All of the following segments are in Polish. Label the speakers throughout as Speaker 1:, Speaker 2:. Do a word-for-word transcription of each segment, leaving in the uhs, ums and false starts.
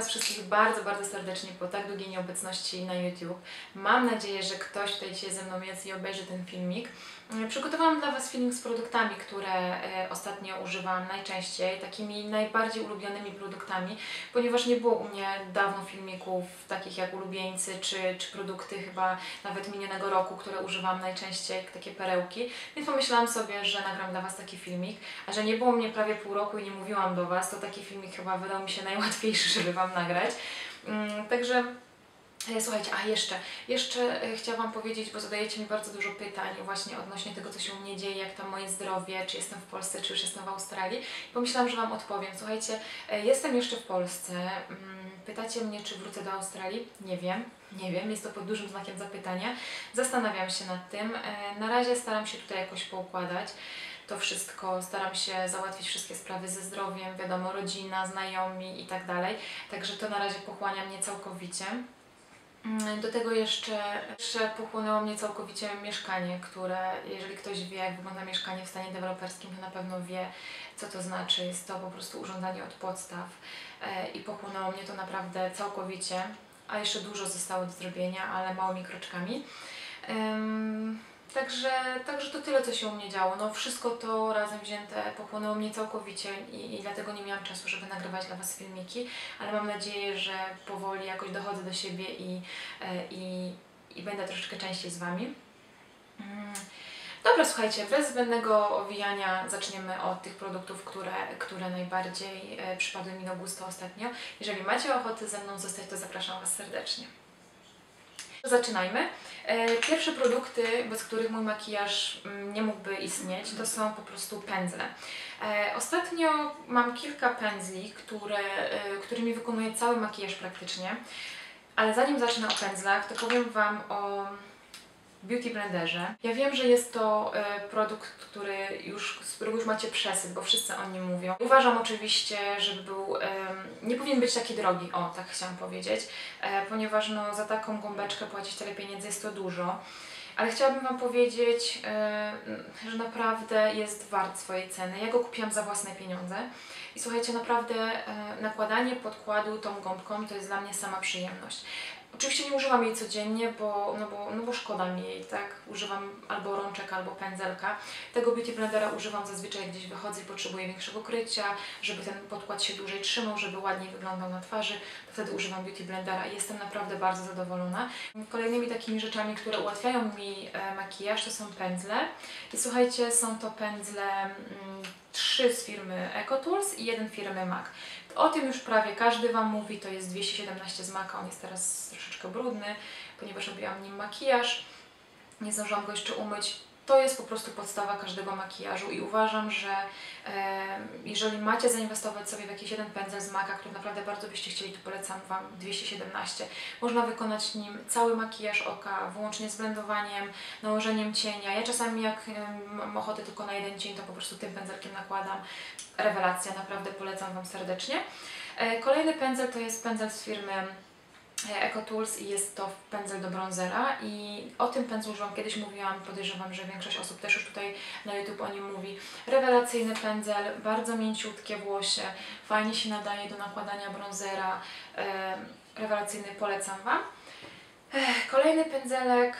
Speaker 1: Was wszystkich bardzo, bardzo serdecznie po tak długiej nieobecności na YouTube. Mam nadzieję, że ktoś tutaj dzisiaj ze mną jest i obejrzy ten filmik. Przygotowałam dla Was filmik z produktami, które ostatnio używam najczęściej, takimi najbardziej ulubionymi produktami, ponieważ nie było u mnie dawno filmików takich jak ulubieńcy, czy, czy produkty chyba nawet minionego roku, które używam najczęściej, takie perełki, więc pomyślałam sobie, że nagram dla Was taki filmik, a że nie było mnie prawie pół roku i nie mówiłam do Was, to taki filmik chyba wydał mi się najłatwiejszy, żeby Wam nagrać. Um, także słuchajcie, a jeszcze, jeszcze chciałam Wam powiedzieć, bo zadajecie mi bardzo dużo pytań właśnie odnośnie tego, co się u mnie dzieje, jak tam moje zdrowie, czy jestem w Polsce, czy już jestem w Australii. Pomyślałam, że Wam odpowiem. Słuchajcie, jestem jeszcze w Polsce. Pytacie mnie, czy wrócę do Australii? Nie wiem, nie wiem, jest to pod dużym znakiem zapytania. Zastanawiam się nad tym. Na razie staram się tutaj jakoś poukładać to wszystko, staram się załatwić wszystkie sprawy ze zdrowiem, wiadomo, rodzina, znajomi i tak dalej. Także to na razie pochłania mnie całkowicie. Do tego jeszcze, jeszcze pochłonęło mnie całkowicie mieszkanie, które, jeżeli ktoś wie, jak wygląda mieszkanie w stanie deweloperskim, to na pewno wie, co to znaczy. Jest to po prostu urządzanie od podstaw i pochłonęło mnie to naprawdę całkowicie, a jeszcze dużo zostało do zrobienia, ale małymi kroczkami. Um, Także, także to tyle, co się u mnie działo. No wszystko to razem wzięte pochłonęło mnie całkowicie i, i dlatego nie miałam czasu, żeby nagrywać dla Was filmiki, ale mam nadzieję, że powoli jakoś dochodzę do siebie i, i, i będę troszeczkę częściej z Wami. Dobra, słuchajcie, bez zbędnego owijania zaczniemy od tych produktów, które, które najbardziej przypadły mi do gustu ostatnio. Jeżeli macie ochotę ze mną zostać, to zapraszam Was serdecznie. Zaczynajmy. Pierwsze produkty, bez których mój makijaż nie mógłby istnieć, to są po prostu pędzle. Ostatnio mam kilka pędzli, które, którymi wykonuję cały makijaż praktycznie, ale zanim zacznę o pędzlach, to powiem Wam o Beauty Blenderze. Ja wiem, że jest to e, produkt, który już, z którego już macie przesyt, bo wszyscy o nim mówią. Uważam oczywiście, żeby był, e, nie powinien być taki drogi, o tak chciałam powiedzieć, e, ponieważ no, za taką gąbeczkę płacić tyle pieniędzy jest to dużo. Ale chciałabym Wam powiedzieć, e, że naprawdę jest wart swojej ceny. Ja go kupiłam za własne pieniądze. I słuchajcie, naprawdę e, nakładanie podkładu tą gąbką to jest dla mnie sama przyjemność. Oczywiście nie używam jej codziennie, bo, no bo, no bo szkoda mi jej, tak? Używam albo rączek, albo pędzelka. Tego Beauty Blendera używam zazwyczaj, jak gdzieś wychodzę i potrzebuję większego krycia, żeby ten podkład się dłużej trzymał, żeby ładniej wyglądał na twarzy, to wtedy używam Beauty Blendera i jestem naprawdę bardzo zadowolona. Kolejnymi takimi rzeczami, które ułatwiają mi e, makijaż, to są pędzle. I słuchajcie, są to pędzle mm, trzy z firmy EcoTools i jeden firmy MAC. O tym już prawie każdy Wam mówi, to jest dwieście siedemnaście z MACa, on jest teraz troszeczkę brudny, ponieważ robiłam nim makijaż, nie zdążyłam go jeszcze umyć. To jest po prostu podstawa każdego makijażu i uważam, że e, jeżeli macie zainwestować sobie w jakiś jeden pędzel z MACa, który naprawdę bardzo byście chcieli, to polecam Wam dwieście siedemnaście. Można wykonać nim cały makijaż oka, włącznie z blendowaniem, nałożeniem cienia. Ja czasami jak e, mam ochotę tylko na jeden cień, to po prostu tym pędzelkiem nakładam. Rewelacja, naprawdę polecam Wam serdecznie. E, kolejny pędzel to jest pędzel z firmy EcoTools i jest to pędzel do bronzera i o tym pędzlu już Wam kiedyś mówiłam, podejrzewam, że większość osób też już tutaj na YouTube o nim mówi. Rewelacyjny pędzel, bardzo mięciutkie włosie, fajnie się nadaje do nakładania bronzera, e, rewelacyjny, polecam Wam. E, kolejny pędzelek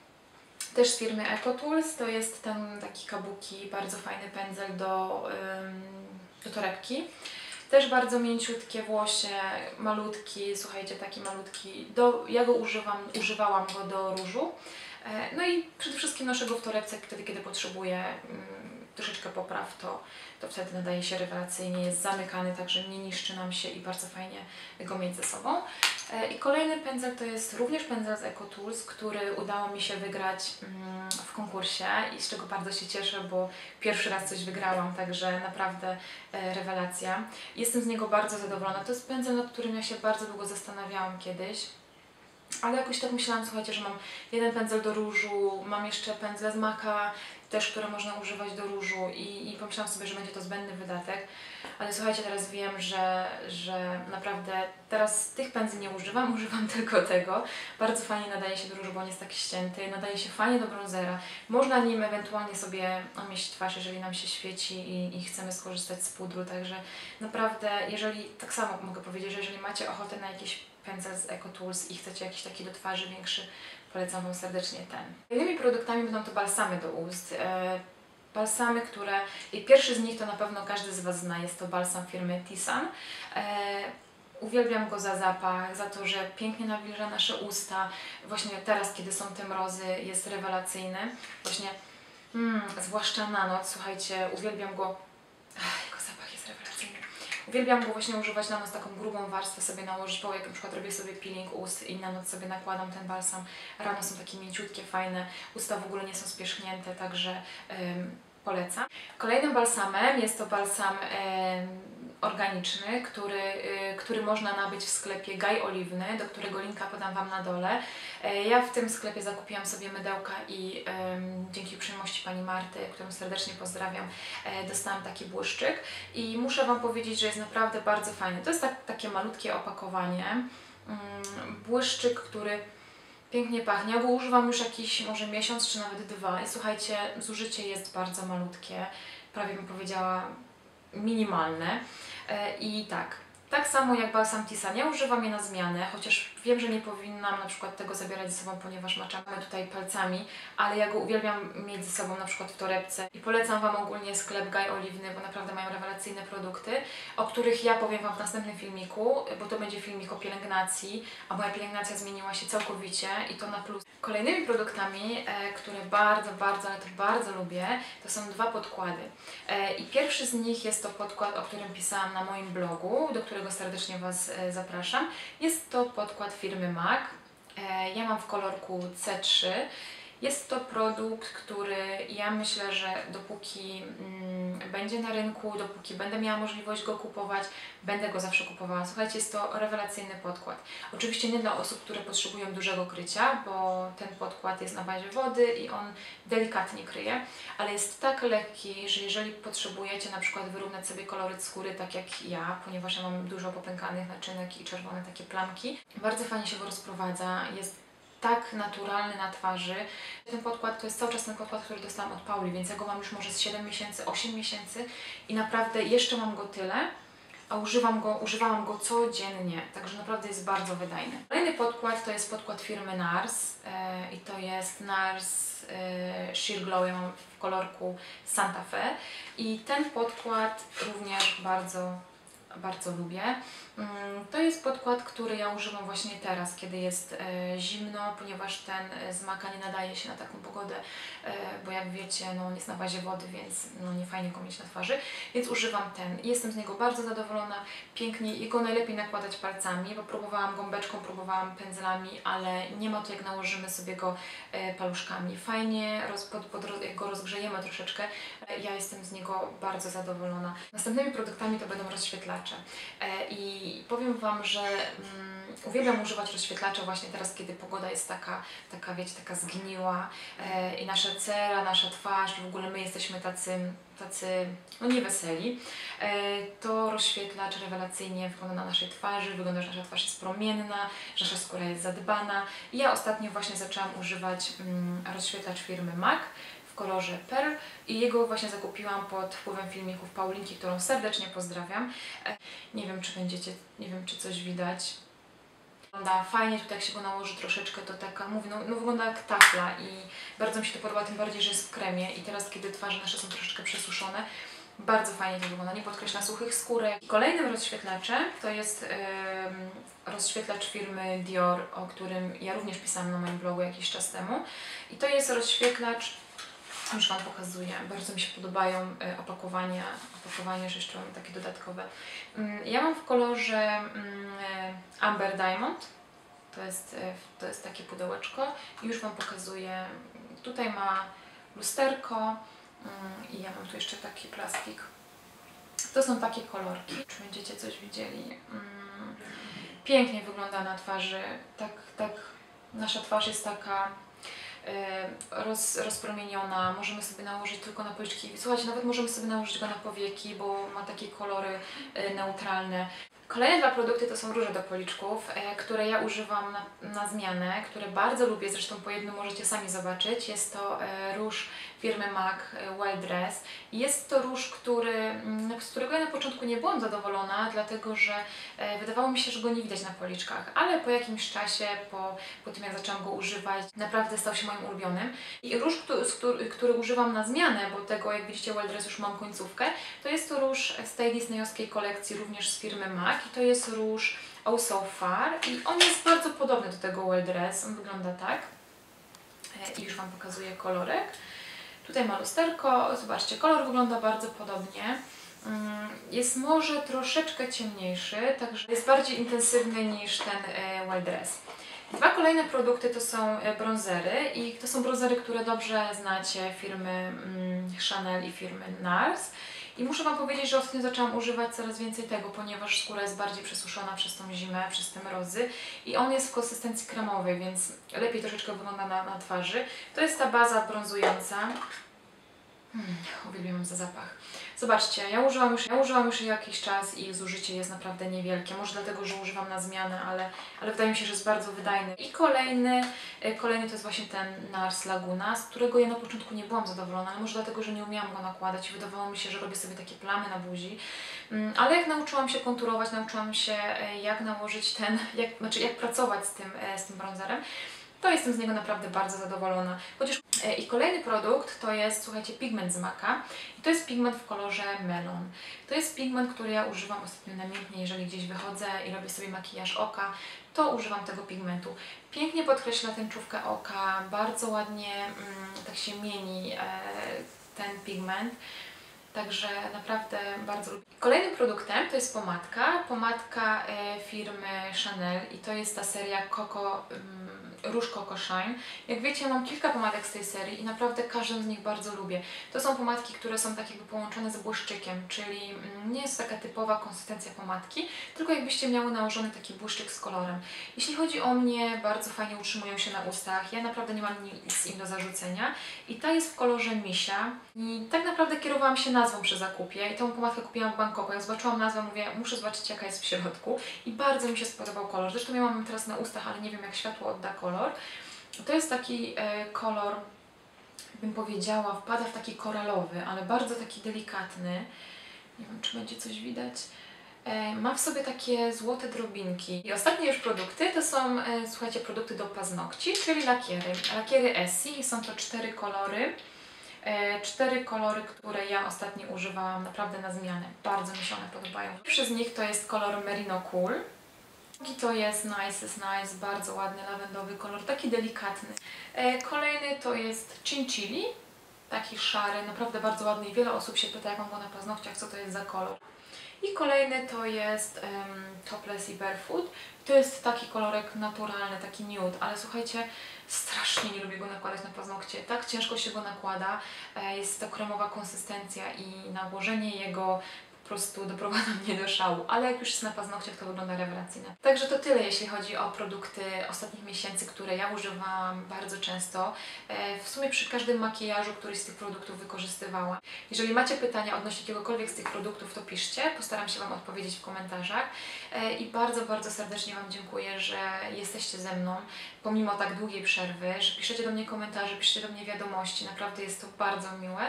Speaker 1: też z firmy EcoTools, to jest ten taki kabuki, bardzo fajny pędzel do, e, do torebki. Też bardzo mięciutkie włosie, malutki, słuchajcie, taki malutki, do, ja go używam, używałam go do różu. No i przede wszystkim noszę go w torebce, wtedy kiedy potrzebuję mm, troszeczkę popraw, to, to wtedy nadaje się rewelacyjnie, jest zamykany, także nie niszczy nam się i bardzo fajnie go mieć ze sobą. I kolejny pędzel to jest również pędzel z EcoTools, który udało mi się wygrać mm, w konkursie i z czego bardzo się cieszę, bo pierwszy raz coś wygrałam, także naprawdę e, rewelacja. Jestem z niego bardzo zadowolona. To jest pędzel, nad którym ja się bardzo długo zastanawiałam kiedyś. ale jakoś tak myślałam, słuchajcie, że mam jeden pędzel do różu, mam jeszcze pędzle z maka, też, które można używać do różu i, i pomyślałam sobie, że będzie to zbędny wydatek. Ale słuchajcie, teraz wiem, że, że naprawdę teraz tych pędzli nie używam, używam tylko tego. Bardzo fajnie nadaje się do różu, bo on jest taki ścięty, nadaje się fajnie do bronzera. Można nim ewentualnie sobie omieść twarz, jeżeli nam się świeci i, i chcemy skorzystać z pudru, także naprawdę, jeżeli, tak samo mogę powiedzieć, że jeżeli macie ochotę na jakiś pędzel z EcoTools i chcecie jakiś taki do twarzy większy, polecam Wam serdecznie ten. Kolejnymi produktami będą to balsamy do ust. E, balsamy, które... I pierwszy z nich to na pewno każdy z Was zna, jest to balsam firmy Tisan. E, uwielbiam go za zapach, za to, że pięknie nawilża nasze usta. Właśnie teraz, kiedy są te mrozy, jest rewelacyjny. Właśnie, mm, zwłaszcza na noc, słuchajcie, uwielbiam go. Ach, jego zapach jest rewelacyjny. Uwielbiam go właśnie używać na noc, taką grubą warstwę sobie nałożyć, bo jak na przykład robię sobie peeling ust i na noc sobie nakładam ten balsam, rano są takie mięciutkie, fajne, usta w ogóle nie są spierzchnięte, także ym, polecam. Kolejnym balsamem jest to balsam ym, organiczny, który, y, który można nabyć w sklepie Gaj Oliwny, do którego linka podam Wam na dole. E, ja w tym sklepie zakupiłam sobie mydełka i ym, dzięki uprzejmości Pani Marty, którą serdecznie pozdrawiam, e, dostałam taki błyszczyk i muszę Wam powiedzieć, że jest naprawdę bardzo fajny. To jest tak, takie malutkie opakowanie, ym, błyszczyk, który pięknie pachnie. Ja go używam już jakiś może miesiąc czy nawet dwa i słuchajcie, zużycie jest bardzo malutkie, prawie bym powiedziała minimalne. I tak, tak samo jak balsam Tisan, ja używam je na zmianę, chociaż wiem, że nie powinnam na przykład tego zabierać ze sobą, ponieważ maczamy tutaj palcami, ale ja go uwielbiam mieć ze sobą na przykład w torebce i polecam Wam ogólnie sklep Gaj Oliwny, bo naprawdę mają rewelacyjne produkty, o których ja powiem Wam w następnym filmiku, bo to będzie filmik o pielęgnacji, a moja pielęgnacja zmieniła się całkowicie i to na plus. Kolejnymi produktami, e, które bardzo, bardzo, ale to bardzo lubię, to są dwa podkłady. E, I pierwszy z nich jest to podkład, o którym pisałam na moim blogu, do którego serdecznie Was e, zapraszam. Jest to podkład firmy MAC. E, ja mam w kolorku C trzy. Jest to produkt, który ja myślę, że dopóki mm, będzie na rynku, dopóki będę miała możliwość go kupować, będę go zawsze kupowała. Słuchajcie, jest to rewelacyjny podkład. Oczywiście nie dla osób, które potrzebują dużego krycia, bo ten podkład jest na bazie wody i on delikatnie kryje, ale jest tak lekki, że jeżeli potrzebujecie na przykład wyrównać sobie koloryt skóry, tak jak ja, ponieważ ja mam dużo popękanych naczynek i czerwone takie plamki, bardzo fajnie się go rozprowadza, jest tak naturalny na twarzy. Ten podkład to jest cały czas ten podkład, który dostałam od Pauli, więc ja go mam już może z siedem miesięcy, osiem miesięcy i naprawdę jeszcze mam go tyle, a używam go, używałam go codziennie, także naprawdę jest bardzo wydajny. Kolejny podkład to jest podkład firmy NARS yy, i to jest NARS yy, Sheer Glow, ja mam w kolorku Santa Fe i ten podkład również bardzo bardzo lubię. To jest podkład, który ja używam właśnie teraz, kiedy jest zimno, ponieważ ten z maka nie nadaje się na taką pogodę, bo jak wiecie, no on jest na bazie wody, więc no nie fajnie go mieć na twarzy, więc używam ten. Jestem z niego bardzo zadowolona, pięknie i go najlepiej nakładać palcami, bo próbowałam gąbeczką, próbowałam pędzlami, ale nie ma to jak nałożymy sobie go paluszkami. Fajnie, roz, pod, pod, jak go rozgrzejemy troszeczkę, ja jestem z niego bardzo zadowolona. Następnymi produktami to będą rozświetlacze. I powiem Wam, że um, uwielbiam używać rozświetlacza właśnie teraz, kiedy pogoda jest taka, taka wiecie, taka zgniła e, i nasza cera, nasza twarz, w ogóle my jesteśmy tacy, tacy no nieweseli, e, to rozświetlacz rewelacyjnie wygląda na naszej twarzy, wygląda, że nasza twarz jest promienna, że nasza skóra jest zadbana. I ja ostatnio właśnie zaczęłam używać um, rozświetlacz firmy MAC w kolorze Pearl i jego właśnie zakupiłam pod wpływem filmików Paulinki, którą serdecznie pozdrawiam. Nie wiem, czy będziecie, nie wiem, czy coś widać. Wygląda fajnie, tutaj jak się go nałoży troszeczkę, to taka, mówię, no, no wygląda jak tafla i bardzo mi się to podoba, tym bardziej, że jest w kremie i teraz, kiedy twarze nasze są troszeczkę przesuszone, bardzo fajnie to wygląda, nie podkreśla suchych skórek. Kolejnym rozświetlaczem to jest yy, rozświetlacz firmy Dior, o którym ja również pisałam na moim blogu jakiś czas temu i to jest rozświetlacz, już Wam pokazuję, bardzo mi się podobają opakowania, opakowania, że jeszcze mam takie dodatkowe. Ja mam w kolorze Amber Diamond, to jest, to jest takie pudełeczko i już Wam pokazuję. Tutaj ma lusterko i ja mam tu jeszcze taki plastik. To są takie kolorki, czy będziecie coś widzieli. Pięknie wygląda na twarzy, tak, tak nasza twarz jest taka Roz, rozpromieniona, możemy sobie nałożyć tylko na policzki. Słuchajcie, nawet możemy sobie nałożyć go na powieki, bo ma takie kolory neutralne. Kolejne dwa produkty to są róże do policzków, które ja używam na, na zmianę, które bardzo lubię, zresztą po jednym możecie sami zobaczyć. Jest to róż firmy MAC Well Dress. Jest to róż, który, z którego ja na początku nie byłam zadowolona, dlatego że wydawało mi się, że go nie widać na policzkach, ale po jakimś czasie, po, po tym jak zaczęłam go używać, naprawdę stał się moim ulubionym. I róż, który, który używam na zmianę, bo tego, jak widzicie, Well Dress już mam końcówkę, to jest to róż z tej disneyowskiej kolekcji, również z firmy MAC. I to jest róż Oh So Far i on jest bardzo podobny do tego Well Dress. On wygląda tak. I już Wam pokazuję kolorek. Tutaj ma lusterko. Zobaczcie, kolor wygląda bardzo podobnie. Jest może troszeczkę ciemniejszy, także jest bardziej intensywny niż ten Well Dress. Dwa kolejne produkty to są bronzery i to są bronzery, które dobrze znacie, firmy Chanel i firmy Nars. I muszę Wam powiedzieć, że ostatnio zaczęłam używać coraz więcej tego, ponieważ skóra jest bardziej przesuszona przez tą zimę, przez te mrozy i on jest w konsystencji kremowej, więc lepiej troszeczkę wygląda na, na twarzy. To jest ta baza brązująca. Hmm, uwielbiam za zapach. Zobaczcie, ja użyłam, już, ja użyłam już jakiś czas i zużycie jest naprawdę niewielkie. Może dlatego, że używam na zmianę, ale, ale wydaje mi się, że jest bardzo wydajny. I kolejny, kolejny to jest właśnie ten Nars Laguna, z którego ja na początku nie byłam zadowolona, ale może dlatego, że nie umiałam go nakładać i wydawało mi się, że robię sobie takie plamy na buzi. Ale jak nauczyłam się konturować, nauczyłam się jak nałożyć ten, jak, znaczy jak pracować z tym, z tym bronzerem, to jestem z niego naprawdę bardzo zadowolona. Chociaż i kolejny produkt to jest, słuchajcie, pigment z MACa. I to jest pigment w kolorze melon. To jest pigment, który ja używam ostatnio namiętnie, jeżeli gdzieś wychodzę i robię sobie makijaż oka, to używam tego pigmentu. Pięknie podkreśla tęczówkę oka, bardzo ładnie mm, tak się mieni e, ten pigment. Także naprawdę bardzo lubię. Kolejnym produktem to jest pomadka. Pomadka e, firmy Chanel i to jest ta seria Coco, um, Róż Coco Shine. Jak wiecie, mam kilka pomadek z tej serii i naprawdę każdą z nich bardzo lubię. To są pomadki, które są tak jakby połączone z błyszczykiem, czyli mm, nie jest taka typowa konsystencja pomadki, tylko jakbyście miały nałożony taki błyszczyk z kolorem. Jeśli chodzi o mnie, bardzo fajnie utrzymują się na ustach. Ja naprawdę nie mam nic im do zarzucenia. I ta jest w kolorze misia. I tak naprawdę kierowałam się nazwą przy zakupie i tą pomadkę kupiłam w Bangkoku. Jak zobaczyłam nazwę, mówię, muszę zobaczyć, jaka jest w środku. I bardzo mi się spodobał kolor. Zresztą ja mam teraz na ustach, ale nie wiem, jak światło odda kolor. To jest taki e, kolor, bym powiedziała, wpada w taki koralowy, ale bardzo taki delikatny. Nie wiem, czy będzie coś widać. E, ma w sobie takie złote drobinki. I ostatnie już produkty to są, e, słuchajcie, produkty do paznokci, czyli lakiery. Lakiery Essie. Są to cztery kolory. E, cztery kolory, które ja ostatnio używałam naprawdę na zmianę. Bardzo mi się one podobają. Pierwszy z nich to jest kolor Merino Cool. Drugi to jest Nice is Nice, bardzo ładny lawendowy kolor, taki delikatny. E, kolejny to jest Chinchilli, taki szary, naprawdę bardzo ładny i wiele osób się pyta, jak mam go na paznokciach, co to jest za kolor. I kolejny to jest um, Topless i Barefoot. To jest taki kolorek naturalny, taki nude, ale słuchajcie, strasznie nie lubię go nakładać na paznokcie. Tak ciężko się go nakłada, e, jest to kremowa konsystencja i nałożenie jego po prostu doprowadza mnie do szału, ale jak już jest na paznokciach, to wygląda rewelacyjnie. Także to tyle, jeśli chodzi o produkty ostatnich miesięcy, które ja używam bardzo często. W sumie przy każdym makijażu któryś z tych produktów wykorzystywałam. Jeżeli macie pytania odnośnie jakiegokolwiek z tych produktów, to piszcie, postaram się Wam odpowiedzieć w komentarzach. I bardzo, bardzo serdecznie Wam dziękuję, że jesteście ze mną, pomimo tak długiej przerwy, że piszecie do mnie komentarze, piszecie do mnie wiadomości, naprawdę jest to bardzo miłe.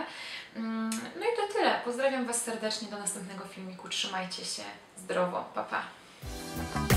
Speaker 1: No i to tyle. Pozdrawiam Was serdecznie, do następnego filmiku. Trzymajcie się zdrowo. Pa, pa.